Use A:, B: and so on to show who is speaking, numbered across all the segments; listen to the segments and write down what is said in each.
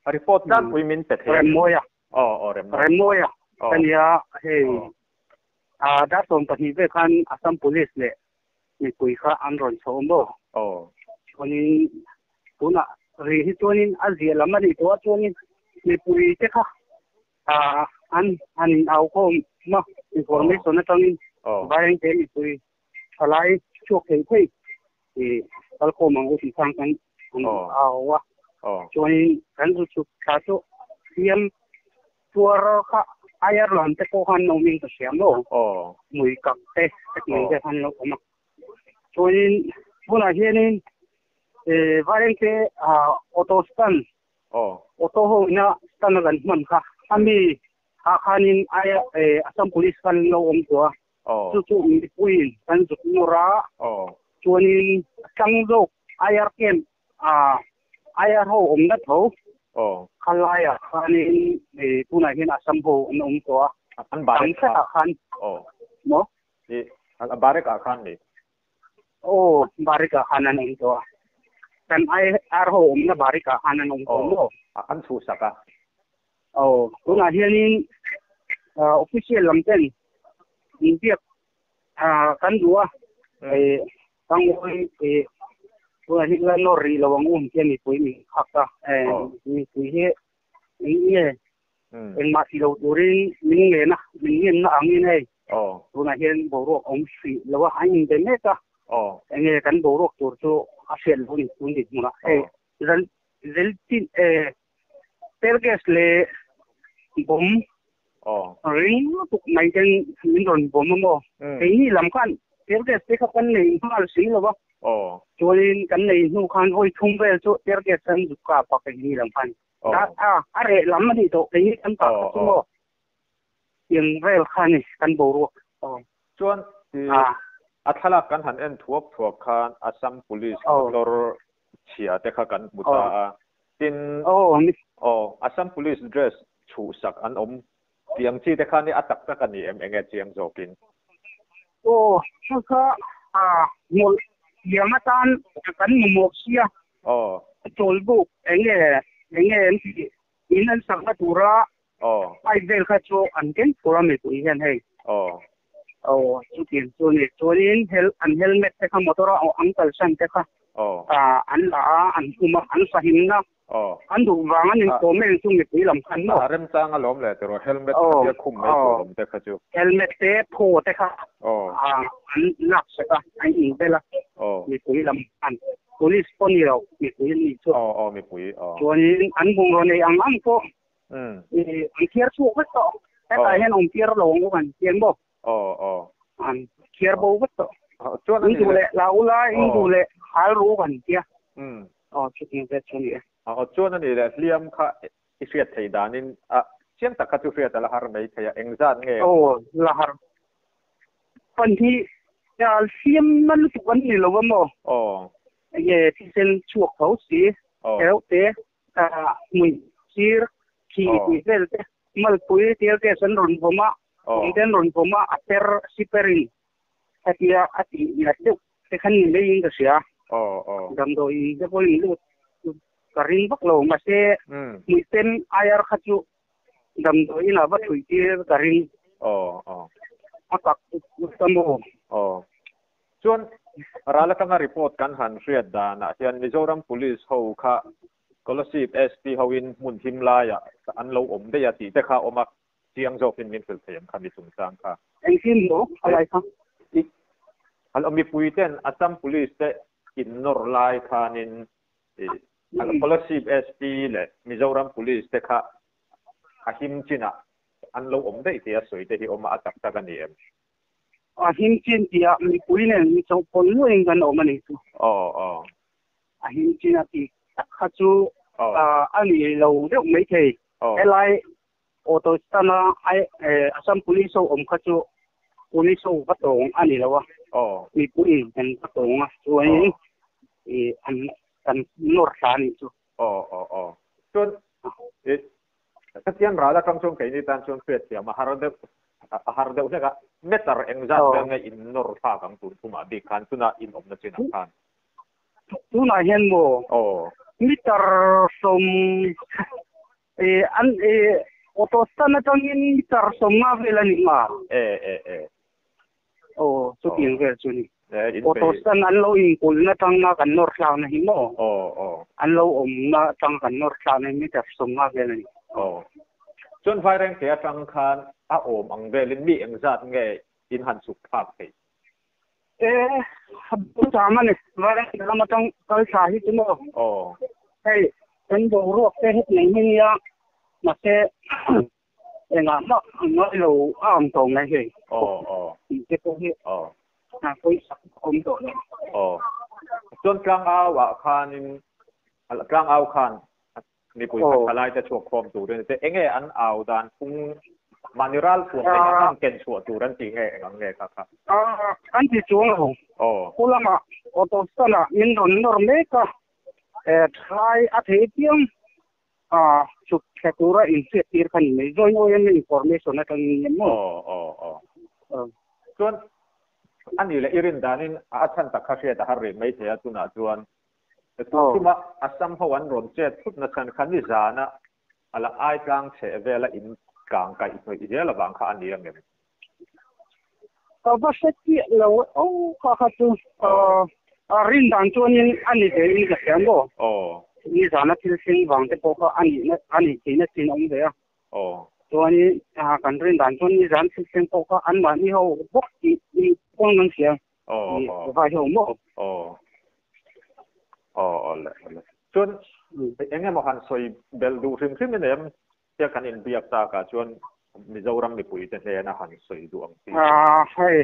A: report dan women pet
B: remoya remoya kanya hey da som pahi ve khan Assam police le mi pui kha anron chombo chonin tuna ri hi chonin azia lamani to chonin mi pui te kha an au ko ma information na tangin bayang te mi pui thalai chok thei thei e kal ko mangu ti sang kan awa chonin kan chu kha to siam tuar kha Ireland te ko han no ming to siam no mui kak te ni te han no ma chonin buna hianin bayang te auto stand auto ho na stand gan man kha ami khanin Assam police kan lo tua chu mi puin kan chu nora chuanin tangzo ayar ken ayar ho na tho khalaya khanin tunai hin Assam ho tua
A: an barik
B: khan no
A: al barik khan ni
B: barik khanan tua kan ayar ho na barik khanan tua
A: an thu saka
B: tunai hianin official lamten india kan dua tang oi tunai hi la nori lawang ken ni pui mi khaka mi pui he ni en ma si lo turin min nge na angin hei tunai hian borok si lawa hain de meka nge kan borok tur chu asel huni tundi muna zel tin terges le bom ring tuk mai ten min ron bom mo ni lam kan terges te khan nei mal si lawa choin kan nei nu khan hoi thung vel chu terges san du ka pa ke ni lam kan are lam ni to ni kan pa chu mo yang vel khan ni kan borok
A: chuan athala kan han en thuak khan Assam police lor chia te kha kan buta tin Assam police dress chu sak an tiang chi te khan ni atak ta kan ni enge chiang zokin
B: kha mol yamatan kan mo sia tolbu enge inan sang tura ai vel kha chu an ken pura me tu hian hei chu tin chu ni chorin helmet te kha motora uncle san te kha an la an kuma an sahimna an du wangan in komen chu mi pui lam khan no
A: rem chang alom le tero helmet te khum mai lom te kha chu
B: helmet te pho te kha an nak se ka ai in bela mi pui lam an police poni ro mi pui ni chu
A: mi pui
B: chuan an bung ro nei ang ko an kier chu ko to ta hen kier lo ngo kan kier bo an kier bo ko to chuan an du le laula in du le hal ru kan kia chu tin te chu ni
A: chuan ani le liam kha ifiat thei danin chiang tak kha chu fiat la har mai thaya engzat nge
B: la har pan thi ya siam man tu kan ni lo mo ye thi sen chuak ho si el te mui sir ki vel te mal pui te te san ron boma den ron boma ater siperin atia ati ya te khan ni le ing ka sia dam do i de poli lu karin bak lo ma se mi ten ayar khachu dam do ina ba thui ti karin atak tamo
A: chuan rala kanga report kan han riat da na hian Mizoram police ho kha scholarship SP hoin mun him la ya an lo om de ya ti te kha omak chiang zo fin min fel them kha mi chung sang kha
B: en sim no alai kha
A: al omi puiten Assam police te in nor lai khanin scholarship SP le Mizoram police te kha ahim china an lo om de ti a soi te hi oma atak ta kan ni em
B: ahim chin tia mi puine mi chong pon lu eng kan oma ni tu ahim china ti kha chu ani lo de mai thei elai auto stana Assam police om kha chu police ba tong ani lawa mi pui kan ba tong chu an kan nor sa ni chu
A: chun kasian rada kang chung kai ni tan chung pet ya har de ulega metar engzat nge in nor sa kang tu kuma bi kan tuna in om na chin kan
B: tu na hian mo meter som an auto stand na tangin tar somma vela ni ma chu ping ve chu ni auto stand an lo in kul na tang na kan nor tlang na hi mo an lo om na tang kan nor tlang na mi tar somma vela ni
A: chun vai reng ke tang khan a om ang velin mi eng zat nge in han suk phak pe
B: bu ta ma ne vai reng na ma tang kal sa hi chu mo hey kan do ro ke het nei ni ya mà xe ngã nó lâu am tông này thì cái công việc tôi không tốt
A: chôn klang ao và khan klang ao khan ni pui thật lạiจะchuộc form tu đến thế anh ấy ăn ao đàn cũng manual form cái anh ken chuộc tu đến tiếng anh nghe các
B: anh chỉ chuông không cô làm à ô tô sơn à mình đồn đồn mấy cái try at hết tiếng chụp cái cú ra insert tiệt khăn này rồi ngồi em information ở trong này mo
A: chuan anh ấy là irin danin achan takhasia ta harri mai thea tuna chuan tuma asam hawan ron che thut na khan khan ni zana ala ai tlang che vela in kang kai thoi idela bang kha ani ang nge
B: ba se ti lo kha tu rin dan chuan in ani de ni ka siam bo ni zana thil sing wang te po kha ani ti na tin ong de a chuan ni kan rin dan chuan ni zan thil sing po kha an ma ni ho bok ti ni pong nang siam vai ho mo
A: le chuan anh em han soi bel du rim rim nem te kan in biak ta ka chuan mizoram mi pui te he na han soi du ang ti
B: hai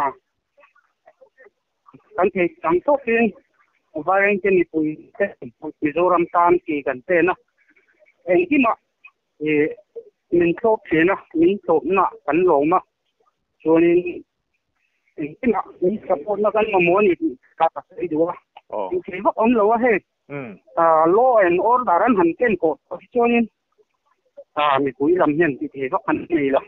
B: kan thei tam to tin vai ke ni pui te mizoram tan ki kan te na en ki ma min thok the na min thok na kan lo ma chuan en ki ma min support na kan ma mo ni ka ta sei du wa thì vóc ông lâu hết, law and order anh hành trên cột, cho nên mình cũng làm hiện thì vóc hành gì là,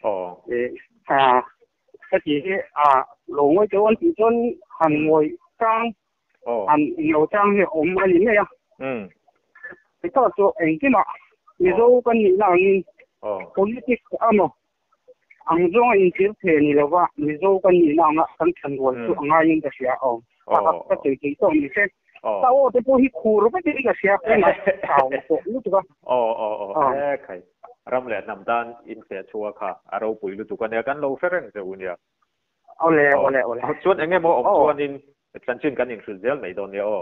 B: cái gì lâu mấy chỗ anh chỉ cho hành ngồi trang, hành nhiều trang thì ôm anh như này à, thì tao cho anh cái mà, mình đâu có nghĩ là politics mà, anh cho anh chỉ thế này là vậy, mình đâu có nghĩ là anh thành rồi, cho anh những cái gì cái chuyện chỉ tôi mình sẽ tao tôi bôi khử rồi cái cái xe cái này tao lúc đó
A: cái ram lệ nằm đan in xe chua cả aro bùi lúc đó này cái lâu phết rồi chứ unia
B: ole
A: chuột anh em ông chuột in chân chân cái những sự dễ này đâu nhỉ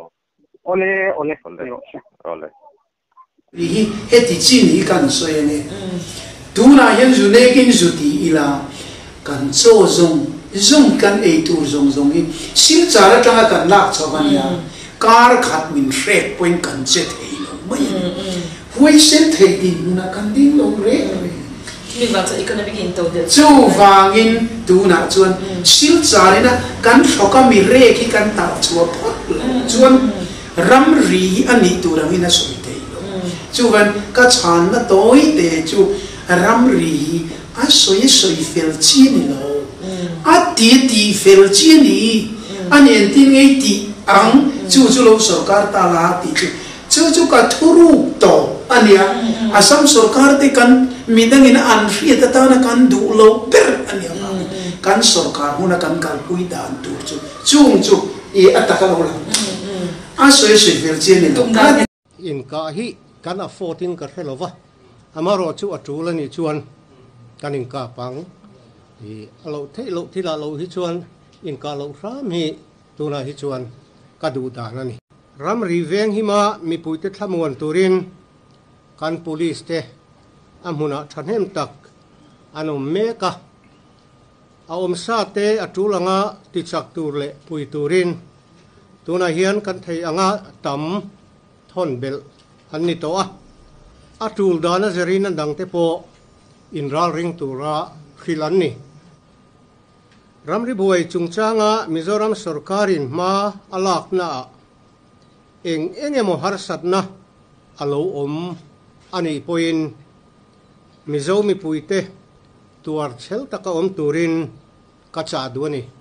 A: ole
C: vì hết thì chỉ nghĩ cần xoay này tu na hiện dù này kinh dù thì là cần cho dùng cần ấy tu dùng đi xin trả lại cho cần lạc cho bạn ya car khát mình rep point cần chết thấy nó mấy quay chết thấy đi na cần đi lâu rep
D: mình vào cái economic into
C: châu vàng in tu na chuan xin trả lại na cần học cái mình rep khi cần tạo chúa pot chuan ram ri anh ấy tu làm ina soi thấy chú văn cái chán nó tối để chú ram ri soi phèn chi ni lo ti phèn chi ni anh em tin ngay ti ang chú lo sarkar ta la ti chú ka thuru to anh ya asam sarkar te kan midang ina an ri ta na kan du lo per anh ya kan sarkar huna kan kalpui dan tu chú ataka lo la soi phèn chi ni lo
E: inkah hi kan afford in ka helova amaro chu atul ani chuan kan inkah pang alo thila lo hi chuan inkah lo ram hi tuna hi chuan ka du dan ani ram ri veng hi ma mi puite thlamuan turin kan police te amhuna thanem tak anom meka aom sa te atulanga ti chak tur le pui turin tuna hian kan thei anga tam thon bel anni to atul dana zerin dang te po inral ring tura khilan ni ramri buai chungchanga mizoram sarkarin ma alak na emo harsat na alo om ani poin mizomi puite tuar chel taka om turin kacha duani